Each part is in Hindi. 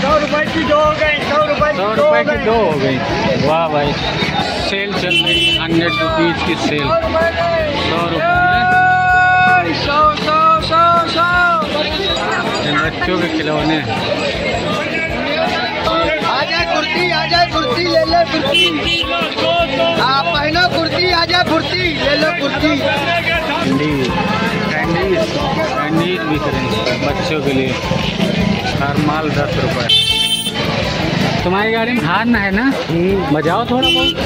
100 रुपए की 2 हो गई, 100 रुपए की 2 हो गई। वाह भाई, सेल चल रही है, 100 रुपीज़ की सेल। 100 रुपये बच्चों के खिलौने। आजा कुर्ती ले ले कुर्ती, आप पहनो कुर्ती, आजा कुर्ती ले लो कुर्ती। कैंडीज भी करेंगे बच्चों के लिए। हर माल 10 रुपए। तुम्हारी गाड़ी में हार्न है ना, बजाओ थोड़ा बहुत।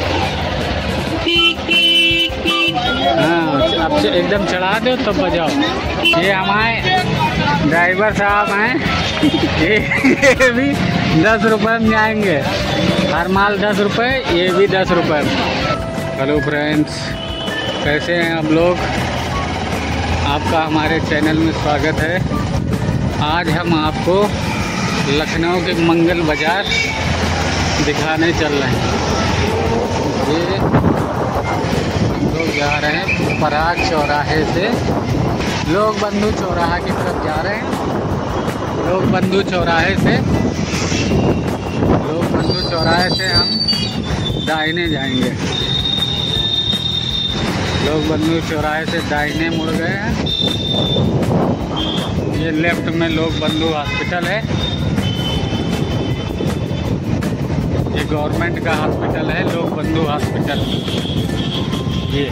हाँ, अब एकदम चढ़ा दो तब बजाओ। ये हमारे ड्राइवर साहब हैं, ये भी 10 रुपये में जाएंगे। हर माल 10 रुपये, ये भी 10 रुपये। हेलो फ्रेंड्स, कैसे हैं आप लोग? आपका हमारे चैनल में स्वागत है। आज हम आपको लखनऊ के मंगल बाज़ार दिखाने चल रहे हैं। ये लोग जा रहे हैं पराग चौराहे से, लोग बंधु चौराहा की तरफ जा रहे हैं। लोग बंधु चौराहे से हम दाहिने जाएंगे। लोग बंधु चौराहे से दाहिने मुड़ गए हैं। ये लेफ्ट में लोग बंधु हॉस्पिटल है। ये गवर्नमेंट का हॉस्पिटल है, लोग बंधु हॉस्पिटल। ये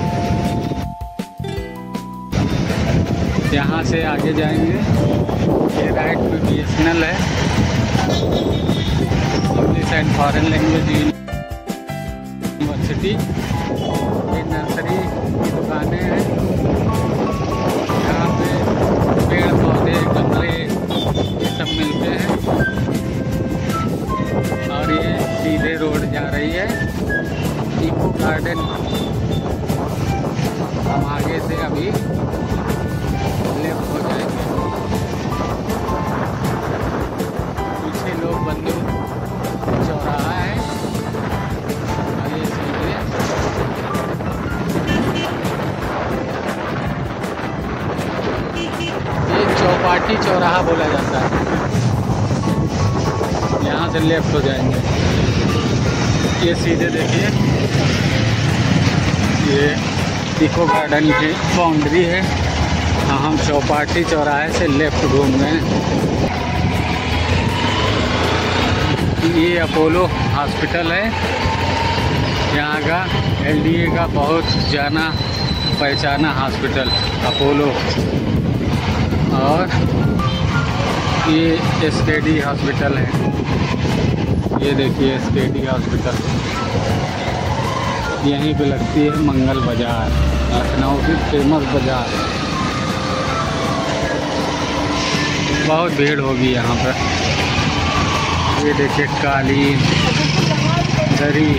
यहाँ से आगे जाएंगे। ये राइट में BSNL है, English and foreign language university. ये नर्सरी की दुकानें हैं। यहाँ पे पेड़ पौधे, गमले ये सब मिलते हैं। और ये सीधे रोड जा रही है इको गार्डन। हम आगे से अभी लेफ्ट हो जाएंगे। पीछे लोग बंधु चौराहा है और ये सीधे ये चौपाटी चौराहा बोला जाता है। यहाँ से लेफ्ट हो जाएंगे। ये सीधे देखिए, ये इको गार्डन की बाउंड्री है। हाँ, हम चौपाटी चौराहे से लेफ्ट घूम गए। ये अपोलो हॉस्पिटल है। यहाँ का LDA का बहुत जाना पहचाना हॉस्पिटल अपोलो। और ये SKD हॉस्पिटल है। ये देखिए SKD हॉस्पिटल। यहीं पे लगती है मंगल बाज़ार, लखनऊ की फेमस बाज़ार। बहुत भीड़ होगी यहाँ पर। ये देखिए कालीन, दरी,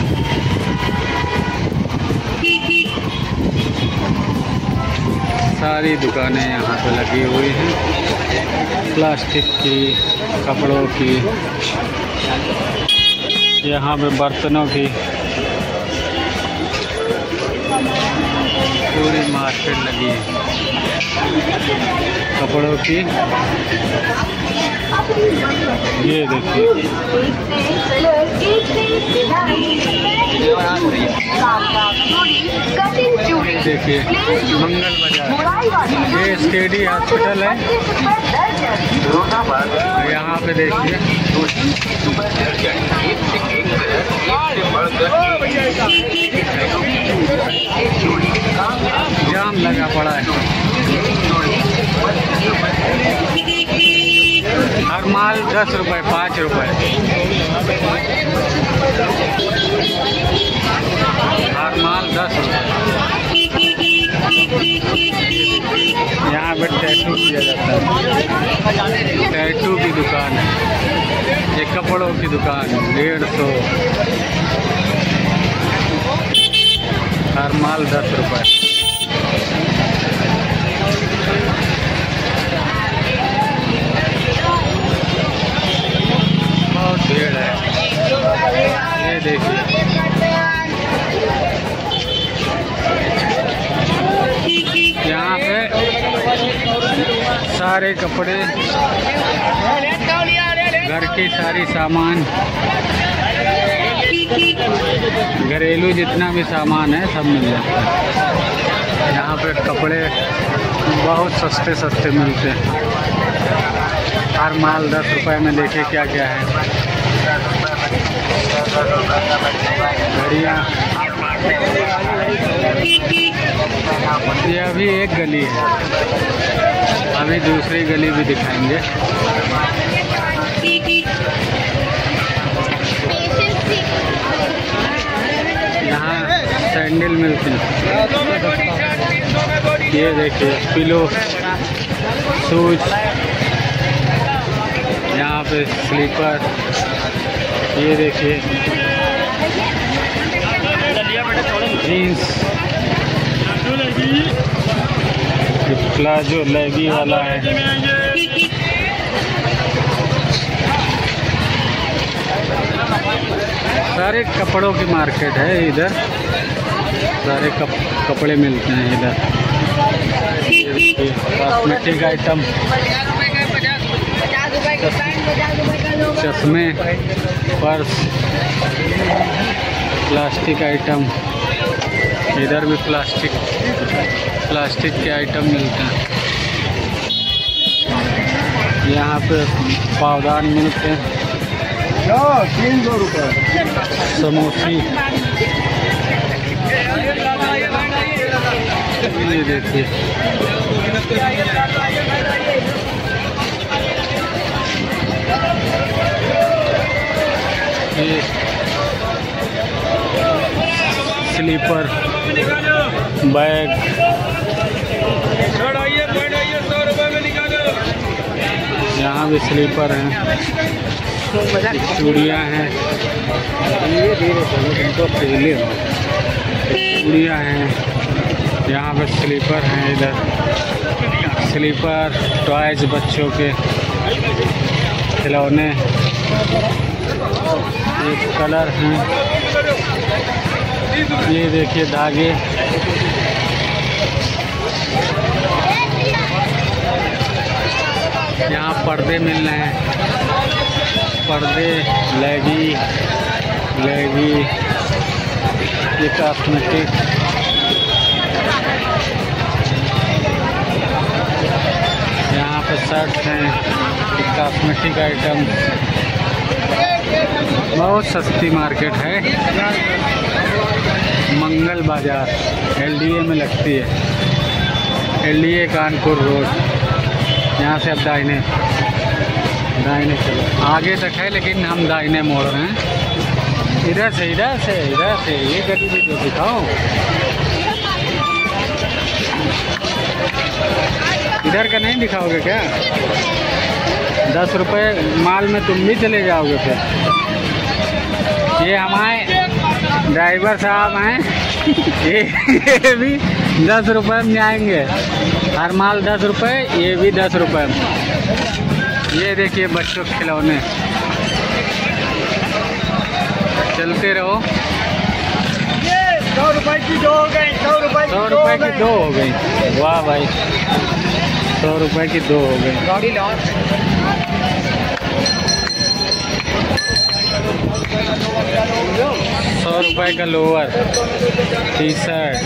सारी दुकानें यहाँ पे लगी हुई हैं, प्लास्टिक की, कपड़ों की, यहाँ पे बर्तनों की पूरी मार्केट लगी है। कपड़ों की ये देखिए, देखिए मंगल बाज़ार। ये SKD हॉस्पिटल है। यहाँ पे देखिए जाम लगा पड़ा है। हर माल 10 रुपये, 5 रुपये। हर माल 10 रुपये। यहाँ पे टैटू किया जाता है। टैटू की दुकान है। ये कपड़ों की दुकान है, 150। हर माल 10 रुपये। बहुत भीड़ है। ये देखिए यहाँ पे सारे कपड़े बाकी सारी सामान घरेलू जितना भी सामान है सब मिल जाता है। यहाँ पे कपड़े बहुत सस्ते सस्ते मिलते हैं। हर माल 10 रुपए में। देखिए क्या क्या है। घड़ियाँ। ये अभी एक गली है, अभी दूसरी गली भी दिखाएंगे। यहाँ सैंडल मिलते हैं। ये देखिए पिलो, शूज, यहाँ पे स्लीपर। ये देखिए जीन्स, प्लाजो लेगी वाला है। सारे कपड़ों की मार्केट है इधर, सारे कपड़े मिलते हैं इधर। कॉस्मेटिक आइटम, चश्मे, पर्स, प्लास्टिक आइटम। इधर भी प्लास्टिक के आइटम मिलते हैं। यहाँ पे पावदान मिलते हैं 300 रुपये। समोसी। ये देखिए ये स्लीपर, बैग। यहाँ भी स्लीपर हैं, चूड़ियाँ हैं। चूड़ियाँ हैं। यहाँ पे स्लीपर हैं। इधर स्लीपर, टॉयज, बच्चों के खिलौने, ये कलर हैं। ये देखिए धागे। यहाँ पर्दे मिल रहे हैं, पर्दे, लेगी, ये कॉस्मेटिक। यहाँ पे शर्ट हैं, कॉस्मेटिक आइटम। बहुत सस्ती मार्केट है। मंगल बाजार LDA में लगती है। LDA Kanpur road. यहाँ से अब दाहिने चलो, आगे तक है लेकिन हम दाहिने मोड़ रहे हैं। इधर से ये गली भी तो दिखाओ। इधर का नहीं दिखाओगे क्या? 10 रुपए माल में तुम भी चले जाओगे फिर। ये हमारे ड्राइवर साहब हैं। ये भी 10 रुपए में जाएंगे। हर माल 10 रुपए, ये भी 10 रुपए में। ये देखिए बच्चों के खिलौने। चलते रहो। 100 रुपए की 2 हो गई। 100 रुपए की 2 हो गई। वाह भाई, 100 रुपए की 2 हो गई। 100 रुपए का लोअर, टी-शर्ट।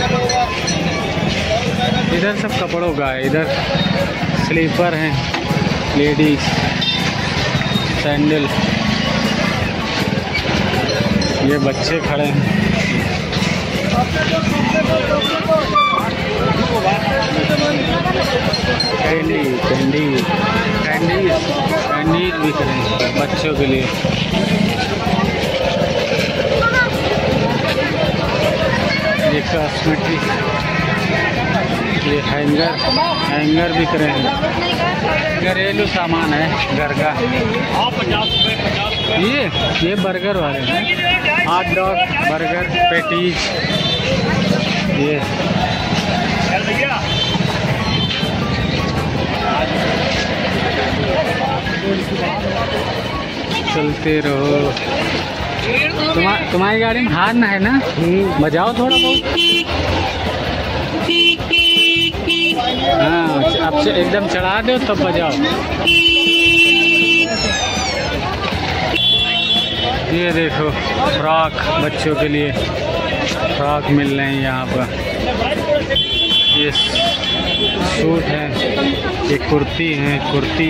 इधर सब कपड़ों का है। इधर स्लीपर हैं, लेडीज, सैंडल। ये बच्चे खड़े हैं। कैंडीज बिक रहे हैं बच्चों के लिए। ये कॉस्मेटिक, ये हैंगर बिक रहे हैं। घरेलू सामान है घर का। ये बर्गर वाले हैं, हॉट डॉग, बर्गर, पैटीज। ये चलते रहो। तुम्हारी गाड़ी में हार्न है ना? बजाओ थोड़ा बहुत। हाँ, अब एकदम चढ़ा दो तब बजाओ। ये देखो फ्रॉक, बच्चों के लिए फ्रॉक मिल रहे हैं यहाँ पर। ये सूट है, ये कुर्ती है, कुर्ती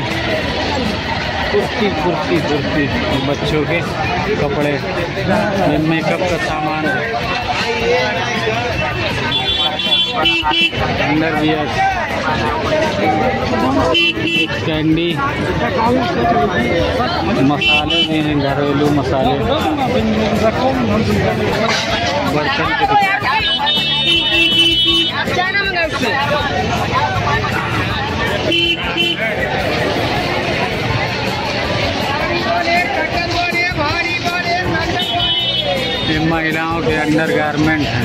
बच्चों के कपड़े, ये मेकअप का सामान है। अंदर भी है कैंडी, मसाले भी हैं, घरेलू मसाले, बर्तन के ये महिलाओं के अंडर गारमेंट हैं।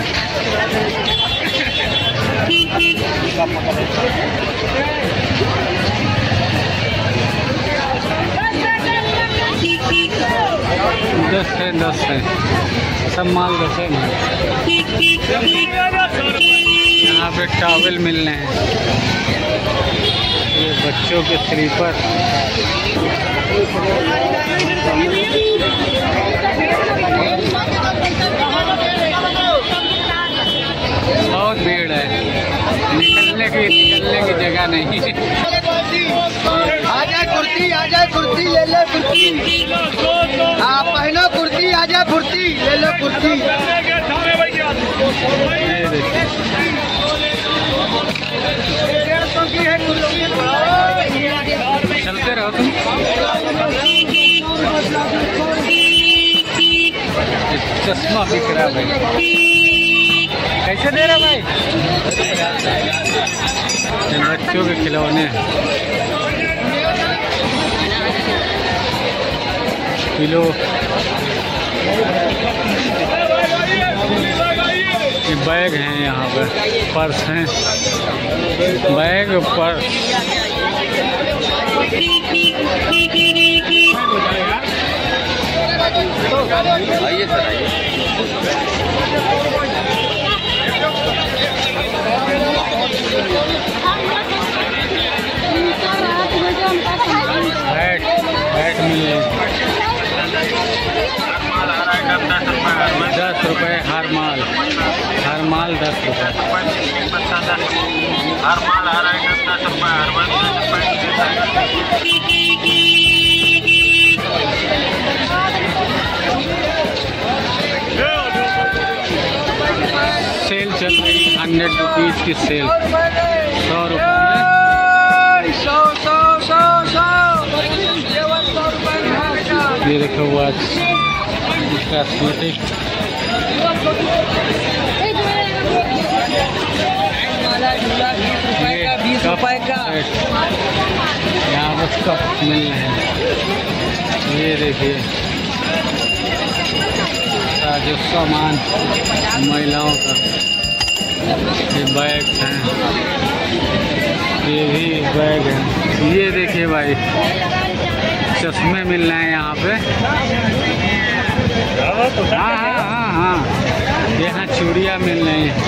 दस है सब माल 10 है। यहाँ पे टॉवल मिल रहे हैं, ये बच्चों के स्लीपर, बहुत भीड़ है, निकलने की जगह नहीं। आ जाए कुर्ती ले ले कुर्ती। हाँ पहनो कुर्ती, आ जाए कुर्ती ले लो कुर्ती। चलते रहो तुम। चश्मा बिक रहा भाई, कैसे दे रहा भाई? बच्चों के खिलौने किलो, ये बैग हैं यहाँ पर, पर्स हैं, बैग पर्स। आइए सर आइए। बैट मिल रहे 10 रुपये हर माल 10 रुपये। हर माल आ रहा है 10 रुपये हर माल। सेल चल रही 100 रुपीज़ की सेल, 100 रुपये में 100। ये देखो वॉच, कॉस्मेटिक, यहाँ बस कप मिल रहे हैं। ये देखिए साजो सामान महिलाओं का, ये बैग हैं, ये भी बैग है। ये देखिए भाई चश्मे मिल रहे हैं यहाँ पे। हाँ, यहाँ चूड़ियाँ मिल रही हैं,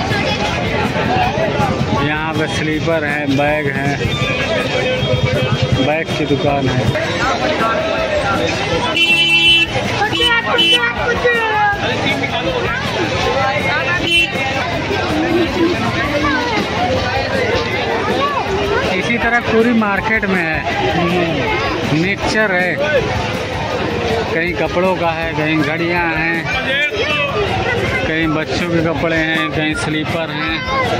यहाँ पे स्लीपर है, बैग है, बैग की दुकान है। इसी तरह पूरी मार्केट में है, मिक्सचर है, कहीं कपड़ों का है, कहीं घड़ियां हैं, कहीं बच्चों के कपड़े हैं, कहीं स्लीपर हैं।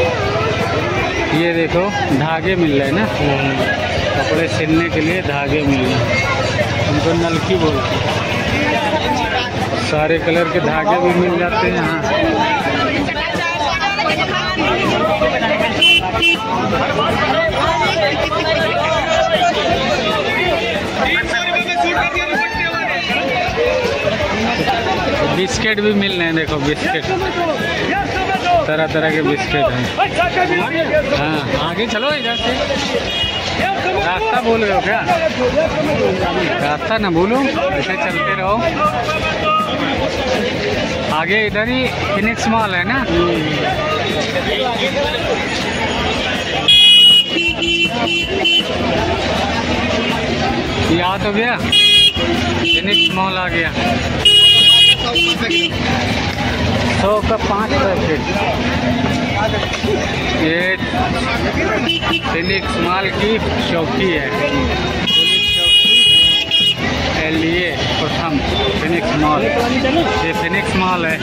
ये देखो धागे मिल रहे हैं ना, कपड़े सिलने के लिए धागे मिल रहे हैं, उनको नलकी बोलते हैं। सारे कलर के धागे भी मिल जाते हैं यहाँ। बिस्किट भी मिल रहे हैं, देखो बिस्किट, तरह तरह के बिस्किट हैं। हाँ आगे चलो, इधर से रास्ता बोल रहे हो क्या? रास्ता ना बोलो, ऐसे चलते रहो। आगे इधर ही फिनिक्स मॉल है ना। ये आ तो गया, फिनिक्स मॉल आ गया। 100 का 5 पैकेट। ये फिनिक्स मॉल की चौकी है, पुलिस चौकी एलडीए प्रथम फिनिक्स मॉल। ये फिनिक्स मॉल है।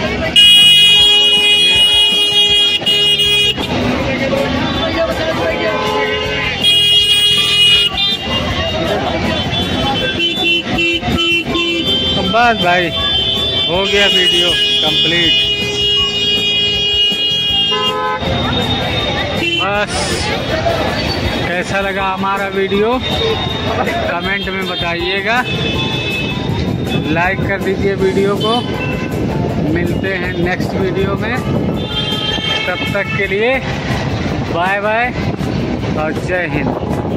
बस भाई हो गया वीडियो कंप्लीट। बस कैसा लगा हमारा वीडियो कमेंट में बताइएगा, लाइक कर दीजिए वीडियो को। मिलते हैं नेक्स्ट वीडियो में, तब तक के लिए बाय बाय और जय हिंद।